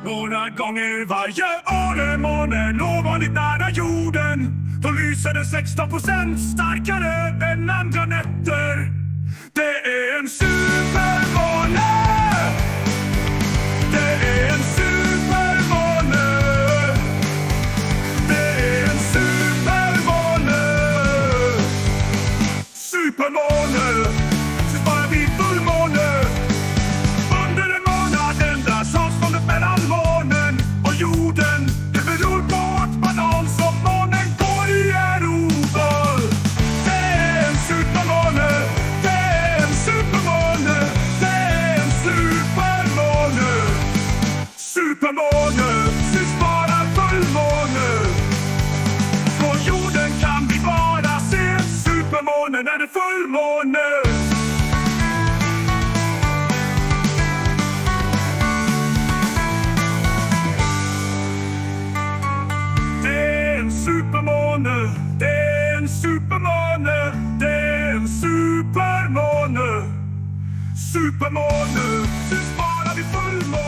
Några gånger varje år är månen ovanligt nära jorden. Då lyser den 16% starkare än andra nätter. Det är en supermåne. Det är en supermåne. Det är en supermåne. Supermåne. Så bara vid fullmåne. Under en månad ändras avståndet mellan månen och jorden. Det beror på att banan som månen går i Europa. Det är en supermåne. Det är en supermåne. Det är en supermåne. Supermåne syns bara fullmåne. Från jorden kan vi bara se supermåne när det är fullmåne. Supermåne, det är en supermåne, det är en supermåne. Supermåne syns bara vid fullmåne.